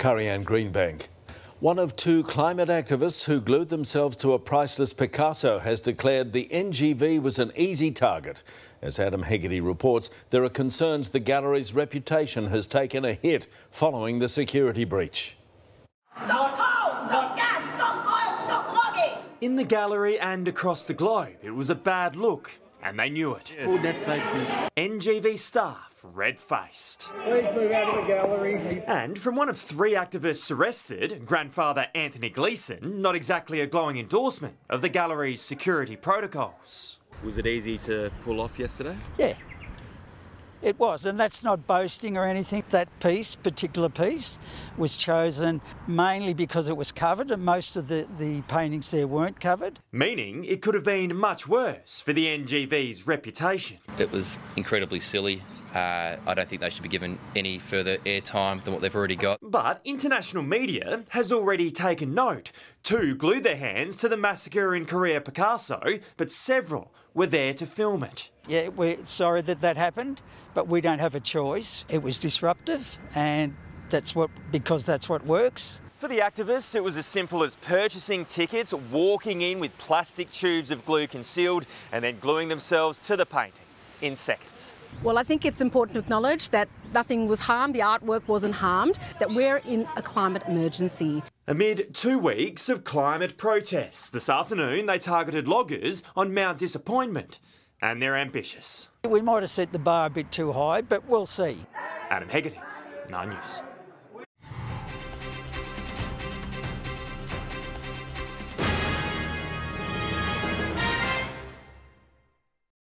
Curry-Ann Greenbank. One of two climate activists who glued themselves to a priceless Picasso has declared the NGV was an easy target. As Adam Hegarty reports, there are concerns the gallery's reputation has taken a hit following the security breach. Stop coal, stop gas, stop oil, stop logging! In the gallery and across the globe, it was a bad look, and they knew it. NGV staff red-faced. Please move out of the gallery. And from one of three activists arrested, grandfather Anthony Gleeson, not exactly a glowing endorsement of the gallery's security protocols. Was it easy to pull off yesterday? Yeah, it was, and that's not boasting or anything. That particular piece, was chosen mainly because it was covered, and most of the paintings there weren't covered. Meaning it could have been much worse for the NGV's reputation. It was incredibly silly. I don't think they should be given any further airtime than what they've already got. But international media has already taken note. Two glued their hands to the massacre in Korea Picasso, but several were there to film it. Yeah, we're sorry that happened, but we don't have a choice. It was disruptive, and because that's what works. For the activists, it was as simple as purchasing tickets, walking in with plastic tubes of glue concealed, and then gluing themselves to the painting in seconds. Well, I think it's important to acknowledge that nothing was harmed, the artwork wasn't harmed, that we're in a climate emergency. Amid 2 weeks of climate protests, this afternoon they targeted loggers on Mount Disappointment, and they're ambitious. We might have set the bar a bit too high, but we'll see. Adam Hegarty, 9 News.